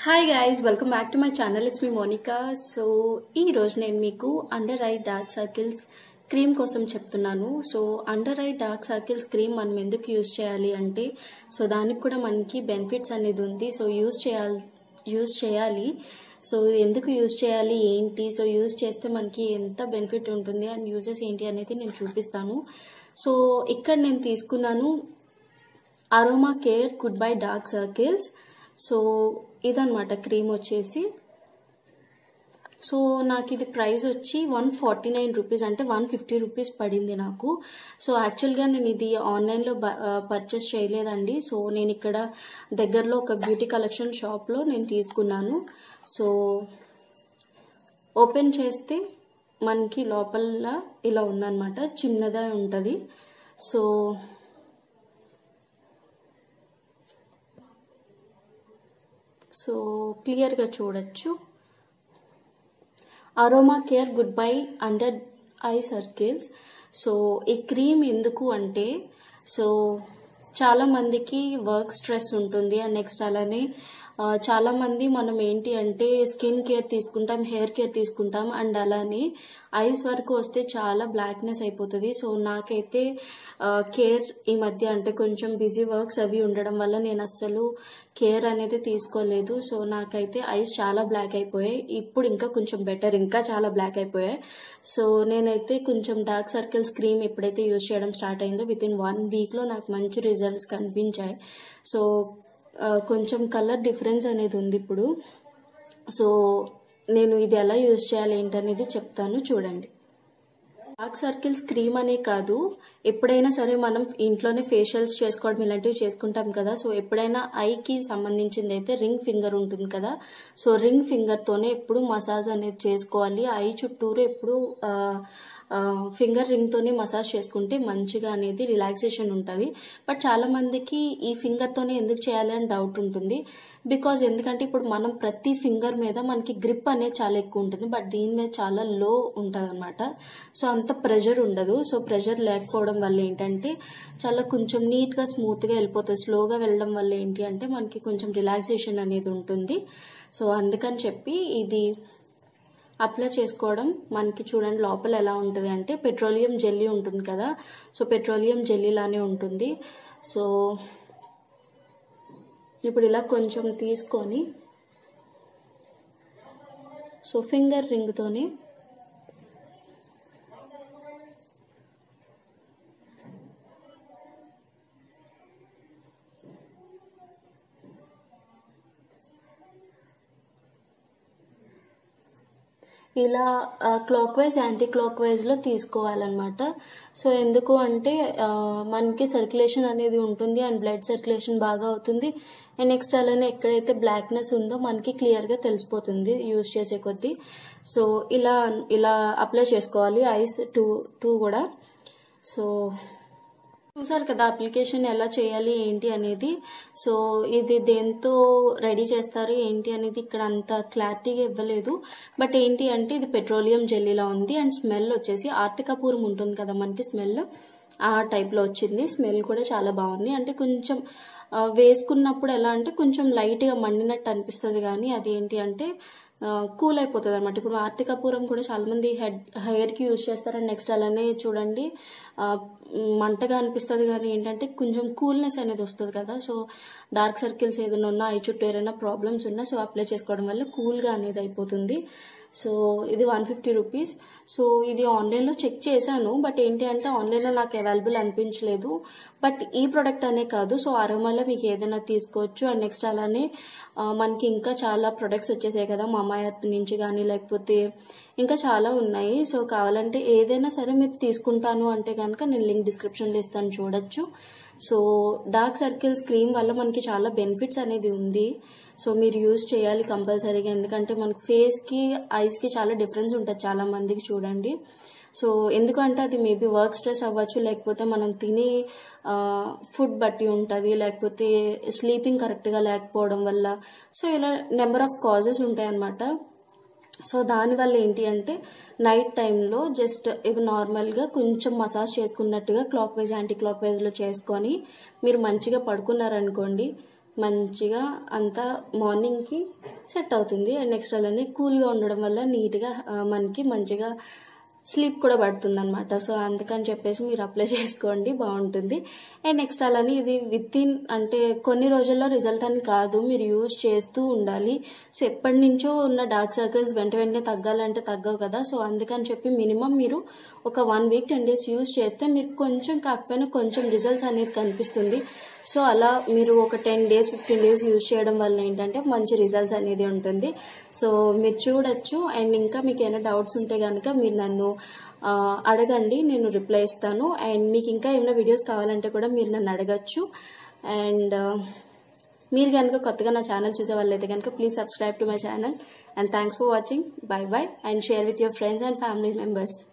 Hi guys, welcome back to my channel. It's me Monica. So ఈ రోజు నేను మీకు under eye dark circles cream కోసం చెప్తున్నాను. So under eye dark circles cream మనం ఎందుకు యూజ్ చేయాలి అంటే, సో దానికి కూడా మనకి బెనిఫిట్స్ అనేది ఉంది. సో యూజ్ చేయాలి. సో ఎందుకు యూజ్ చేయాలి ఏంటి, సో యూజ్ చేస్తే మనకి ఎంత బెనిఫిట్ ఉంటుంది అండ్ యూజెస్ ఏంటి అనేది నేను చూపిస్తాను. సో ఇక్కడ నేను తీసుకున్నాను aroma care good bye dark circles. So ఇదన్నమాట క్రీమ్ వచ్చేసి. సో నాకు ఇది ప్రైస్ వచ్చి 149 రూపీస్, అంటే 150 రూపీస్ పడింది నాకు. సో యాక్చువల్గా నేను ఇది ఆన్లైన్లో పర్చేస్ చేయలేదండి. సో నేను ఇక్కడ దగ్గరలో ఒక బ్యూటీ కలెక్షన్ షాప్లో నేను తీసుకున్నాను. సో ఓపెన్ చేస్తే మనకి లోపల ఇలా ఉందన్నమాట, చిన్నదా ఉంటుంది. సో క్లియర్గా చూడొచ్చు. Aroma care good bye under eye circles. So ఈ క్రీమ్ ఎందుకు అంటే, సో చాలా మందికి వర్క్ స్ట్రెస్ ఉంటుంది అండ్ నెక్స్ట్ అలానే చాలా మంది మనం ఏంటి అంటే స్కిన్ కేర్ తీసుకుంటాం, హెయిర్ కేర్ తీసుకుంటాం అండ్ అలానే ఐస్ వరకు వస్తే చాలా బ్లాక్నెస్ అయిపోతుంది. సో నాకైతే కేర్ ఈ మధ్య అంటే కొంచెం బిజీ వర్క్స్ అవి ఉండడం వల్ల నేను అస్సలు కేర్ అనేది తీసుకోలేదు. సో నాకైతే ఐస్ చాలా బ్లాక్ అయిపోయాయి. ఇప్పుడు ఇంకా కొంచెం బెటర్, ఇంకా చాలా బ్లాక్ అయిపోయాయి. సో నేనైతే కొంచెం డార్క్ సర్కిల్స్ క్రీమ్ ఎప్పుడైతే యూజ్ చేయడం స్టార్ట్ అయిందో విత్ ఇన్ 1 వీక్లో నాకు మంచి రిజల్ట్స్ కనిపించాయి. సో కొంచెం కలర్ డిఫరెన్స్ అనేది ఉంది ఇప్పుడు. సో నేను ఇది ఎలా యూజ్ చేయాలి ఏంటనేది చెప్తాను, చూడండి. డార్క్ సర్కిల్స్ క్రీమ్ అనే కాదు, ఎప్పుడైనా సరే మనం ఇంట్లోనే ఫేషియల్స్ చేసుకోవడం ఇలాంటివి చేసుకుంటాం కదా. సో ఎప్పుడైనా ఐకి సంబంధించింది అయితే రింగ్ ఫింగర్ ఉంటుంది కదా. సో రింగ్ ఫింగర్తోనే ఎప్పుడు మసాజ్ అనేది చేసుకోవాలి. ఐ చుట్టూరు ఎప్పుడు ఫింగర్ రింగ్ తోనే మసాజ్ చేసుకుంటే మంచిగా అనేది రిలాక్సేషన్ ఉంటుంది. బట్ చాలా మందికి ఈ ఫింగర్ తోనే ఎందుకు చేయాలి అని డౌట్ ఉంటుంది. బికాజ్ ఎందుకంటే ఇప్పుడు మనం ప్రతి ఫింగర్ మీద మనకి గ్రిప్ అనేది చాలా ఎక్కువ ఉంటుంది, బట్ దీని మీద చాలా లో ఉంటుంది అనమాట. సో అంత ప్రెషర్ ఉండదు. సో ప్రెషర్ లేకపోవడం వల్ల ఏంటంటే చాలా కొంచెం నీట్గా స్మూత్గా వెళ్ళిపోతుంది. స్లోగా వెళ్ళడం వల్ల ఏంటి అంటే మనకి కొంచెం రిలాక్సేషన్ అనేది ఉంటుంది. సో అందుకని చెప్పి ఇది అప్లై చేసుకోవడం మనకి చూడండి లోపల ఎలా ఉంటుంది అంటే పెట్రోలియం జెల్లీ ఉంటుంది కదా. సో పెట్రోలియం జెల్లీ లానే ఉంటుంది. సో ఇప్పుడు ఇలా కొంచెం తీసుకొని సో ఫింగర్ రింగ్తోనే ఇలా క్లాక్ వైజ్ యాంటీ క్లాక్ వైజ్లో తీసుకోవాలన్నమాట. సో ఎందుకు అంటే మనకి సర్క్యులేషన్ అనేది ఉంటుంది అండ్ బ్లడ్ సర్క్యులేషన్ బాగా అవుతుంది. అండ్ నెక్స్ట్ అలానే ఎక్కడైతే బ్లాక్నెస్ ఉందో మనకి క్లియర్గా తెలిసిపోతుంది యూజ్ చేసే కొద్దీ. సో ఇలా అప్లై చేసుకోవాలి ఐస్ టూ కూడా. సో చూసారు కదా అప్లికేషన్ ఎలా చేయాలి ఏంటి అనేది. సో ఇది దేంతో రెడీ చేస్తారు ఏంటి అనేది ఇక్కడ అంత క్లారిటీగా ఇవ్వలేదు. బట్ ఏంటి అంటే ఇది పెట్రోలియం జెల్లీలా ఉంది అండ్ స్మెల్ వచ్చేసి ఆర్తికపూరం ఉంటుంది కదా మనకి, స్మెల్ ఆ టైప్లో వచ్చింది. స్మెల్ కూడా చాలా బాగుంది. అంటే కొంచెం వేసుకున్నప్పుడు ఎలా అంటే కొంచెం లైట్గా మండినట్టు అనిపిస్తుంది, కానీ అది ఏంటి అంటే కూల్ అయిపోతుంది అనమాట. ఇప్పుడు ఆర్తికపూరం కూడా చాలా మంది హెయిర్కి యూజ్ చేస్తారు అండ్ నెక్స్ట్ అలానే చూడండి మంటగా అనిపిస్తుంది, కానీ ఏంటంటే కొంచెం కూల్నెస్ అనేది వస్తుంది కదా. సో డార్క్ సర్కిల్స్ ఏదైనా ఉన్నా ఐ చుట్టూ ఏదైనా ప్రాబ్లమ్స్ ఉన్నా సో అప్లై చేసుకోవడం వల్ల కూల్గా అనేది అయిపోతుంది. సో ఇది 150 రూపీస్. సో ఇది ఆన్లైన్లో చెక్ చేశాను, బట్ ఏంటి అంటే ఆన్లైన్లో నాకు అవైలబుల్ అనిపించలేదు. బట్ ఈ ప్రోడక్ట్ అనే కాదు, సో అరోమాలో మీకు ఏదైనా తీసుకోవచ్చు. అండ్ నెక్స్ట్ అలానే మనకి ఇంకా చాలా ప్రొడక్ట్స్ వచ్చేసాయి కదా, మామాయత్ నుంచి కానీ లేకపోతే ఇంకా చాలా ఉన్నాయి. సో కావాలంటే ఏదైనా సరే మీరు తీసుకుంటాను అంటే కనుక నేను లింక్ డిస్క్రిప్షన్లో ఇస్తాను, చూడొచ్చు. సో డార్క్ సర్కిల్స్ క్రీమ్ వల్ల మనకి చాలా బెనిఫిట్స్ అనేది ఉంది. సో మీరు యూజ్ చేయాలి కంపల్సరీగా, ఎందుకంటే మనకి ఫేస్కి ఐస్కి చాలా డిఫరెన్స్ ఉంటుంది చాలా మందికి, చూడండి. సో ఎందుకంటే అది మేబీ వర్క్ స్ట్రెస్ అవ్వచ్చు, లేకపోతే మనం తినే ఫుడ్ బట్టి ఉంటుంది, లేకపోతే స్లీపింగ్ కరెక్ట్గా లేకపోవడం వల్ల. సో ఇలా నెంబర్ ఆఫ్ కాజెస్ ఉంటాయి అన్నమాట. సో దానివల్ల ఏంటి అంటే నైట్ టైంలో జస్ట్ ఇది నార్మల్గా కొంచెం మసాజ్ చేసుకున్నట్టుగా క్లాక్ వైజ్ యాంటీ క్లాక్ వైజ్లో చేసుకొని మీరు మంచిగా పడుకున్నారనుకోండి, మంచిగా అంతా మార్నింగ్కి సెట్ అవుతుంది. అండ్ నెక్స్ట్ అలానే కూల్గా ఉండడం వల్ల నీట్గా మనకి మంచిగా స్లీప్ కూడా పడుతుంది అనమాట. సో అందుకని చెప్పేసి మీరు అప్లై చేసుకోండి, బాగుంటుంది. అండ్ నెక్స్ట్ అలానే ఇది విత్ ఇన్ అంటే కొన్ని రోజుల్లో రిజల్ట్ అని కాదు, మీరు యూజ్ చేస్తూ ఉండాలి. సో ఎప్పటి నుంచో ఉన్న డార్క్ సర్కిల్స్ వెంటనే తగ్గాలంటే తగ్గవు కదా. సో అందుకని చెప్పి మినిమం మీరు ఒక 1 వీక్ 10 డేస్ యూజ్ చేస్తే మీకు కొంచెం కాకపోయినా కొంచెం రిజల్ట్స్ అనేది కనిపిస్తుంది. సో అలా మీరు ఒక 10 డేస్ 15 డేస్ యూజ్ చేయడం వల్ల ఏంటంటే మంచి రిజల్ట్స్ అనేది ఉంటుంది. సో మీరు చూడొచ్చు. అండ్ ఇంకా మీకు ఏమైనా డౌట్స్ ఉంటే కనుక మీరు నన్ను అడగండి, నేను రిప్లై ఇస్తాను. అండ్ మీకు ఇంకా ఏమైనా వీడియోస్ కావాలంటే కూడా మీరు నన్ను అడగచ్చు. అండ్ మీరు కనుక కొత్తగా నా ఛానల్ చూసే వాళ్ళైతే కనుక please subscribe to my channel. And thanks for watching. Bye bye. And share with your friends and family members.